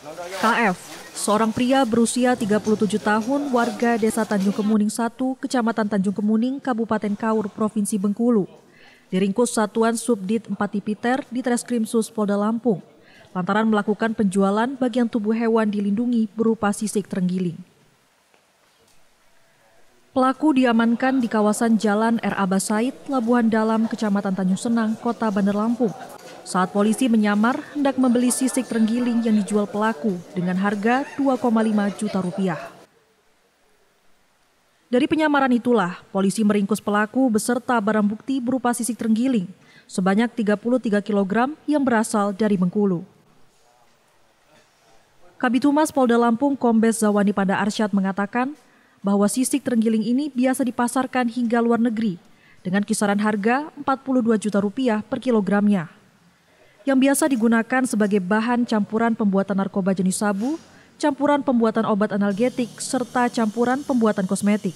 KF, seorang pria berusia 37 tahun warga Desa Tanjung Kemuning 1, Kecamatan Tanjung Kemuning, Kabupaten Kaur, Provinsi Bengkulu, diringkus Satuan Subdit 4 Tipiter di Treskrimsus Polda Lampung lantaran melakukan penjualan bagian tubuh hewan dilindungi berupa sisik terenggiling. Pelaku diamankan di kawasan Jalan R. Abbas Said, Labuhan Dalam, Kecamatan Tanjung Senang, Kota Bandar Lampung. Saat polisi menyamar hendak membeli sisik terenggiling yang dijual pelaku dengan harga 2,5 juta rupiah. Dari penyamaran itulah, polisi meringkus pelaku beserta barang bukti berupa sisik terenggiling sebanyak 33 kg yang berasal dari Bengkulu. Kabid Humas Polda Lampung Kombes Zawani Panda Arsyad mengatakan bahwa sisik terenggiling ini biasa dipasarkan hingga luar negeri dengan kisaran harga 42 juta rupiah per kilogramnya, yang biasa digunakan sebagai bahan campuran pembuatan narkoba jenis sabu, campuran pembuatan obat analgetik, serta campuran pembuatan kosmetik.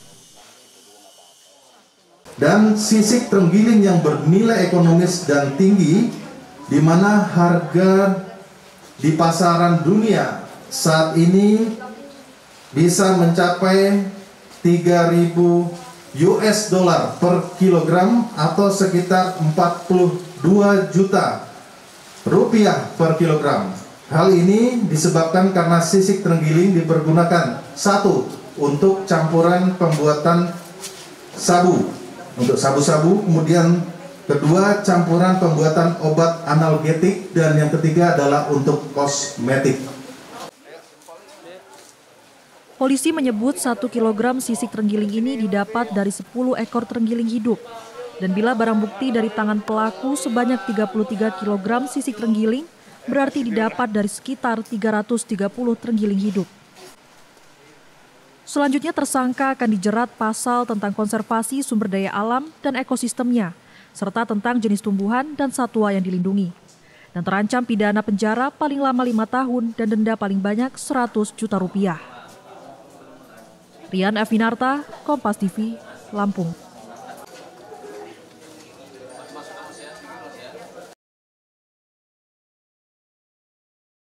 Dan sisik terenggiling yang bernilai ekonomis dan tinggi, di mana harga di pasaran dunia saat ini bisa mencapai 3.000 US dollar per kilogram atau sekitar 42 juta rupiah per kilogram. Hal ini disebabkan karena sisik terenggiling dipergunakan satu untuk campuran pembuatan sabu, untuk sabu-sabu, kemudian kedua campuran pembuatan obat analgetik, dan yang ketiga adalah untuk kosmetik. Polisi menyebut 1 kilogram sisik terenggiling ini didapat dari 10 ekor terenggiling hidup. Dan bila barang bukti dari tangan pelaku sebanyak 33 kg sisik terenggiling, berarti didapat dari sekitar 330 terenggiling hidup. Selanjutnya tersangka akan dijerat pasal tentang konservasi sumber daya alam dan ekosistemnya, serta tentang jenis tumbuhan dan satwa yang dilindungi. Dan terancam pidana penjara paling lama 5 tahun dan denda paling banyak 100 juta rupiah. Rian Evinarta, Kompas TV, Lampung.